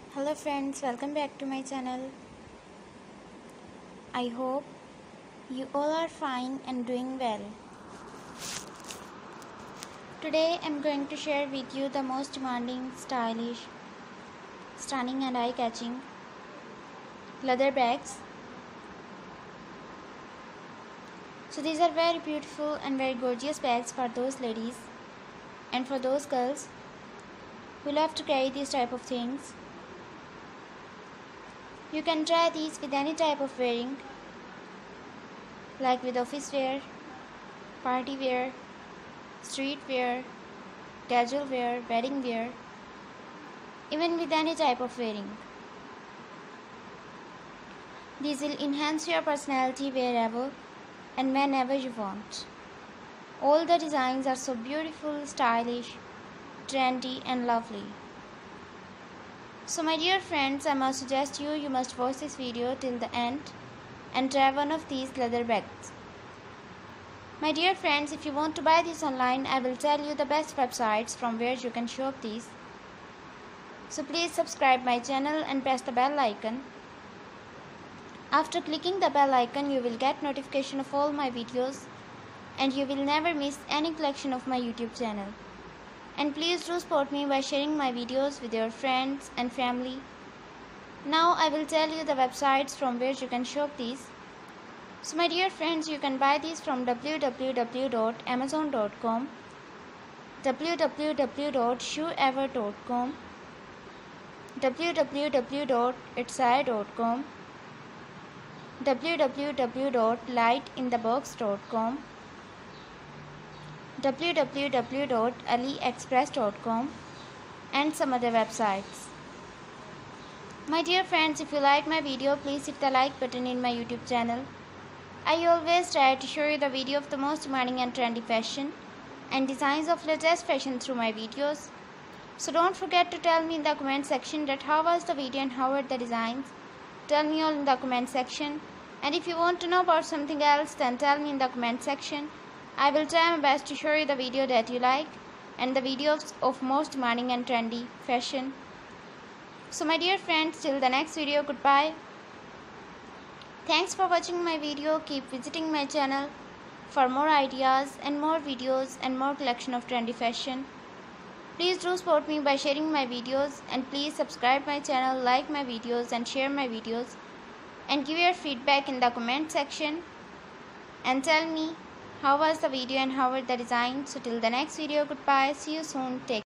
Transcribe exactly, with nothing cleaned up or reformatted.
Hello friends, welcome back to my channel. I hope you all are fine and doing well. Today I'm going to share with you the most demanding, stylish, stunning and eye-catching leather bags. So these are very beautiful and very gorgeous bags for those ladies and for those girls who love to carry these type of things. You can try these with any type of wearing, like with office wear, party wear, street wear, casual wear, wedding wear, even with any type of wearing. These will enhance your personality wherever and whenever you want. All the designs are so beautiful, stylish, trendy and lovely. So my dear friends, I must suggest you, you must watch this video till the end and try one of these leather bags. My dear friends, if you want to buy these online, I will tell you the best websites from where you can shop these. So please subscribe my channel and press the bell icon. After clicking the bell icon, you will get notification of all my videos and you will never miss any collection of my YouTube channel. And please do support me by sharing my videos with your friends and family. Now I will tell you the websites from where you can shop these. So my dear friends, you can buy these from w w w dot amazon dot com, w w w dot shoeever dot com, w w w dot etsy dot com, w w w dot light in the box dot com, w w w dot aliexpress dot com and some other websites. My dear friends, if you like my video, please hit the like button in my YouTube channel. I always try to show you the video of the most demanding and trendy fashion and designs of latest fashion through my videos. So don't forget to tell me in the comment section that how was the video and how were the designs. Tell me all in the comment section. And if you want to know about something else, then tell me in the comment section. I will try my best to show you the video that you like and the videos of most demanding and trendy fashion. So my dear friends, till the next video, goodbye. Thanks for watching my video. Keep visiting my channel for more ideas and more videos and more collection of trendy fashion. Please do support me by sharing my videos and please subscribe my channel, like my videos and share my videos and give your feedback in the comment section and tell me how was the video and how were the designs. So till the next video, goodbye. See you soon. Take care.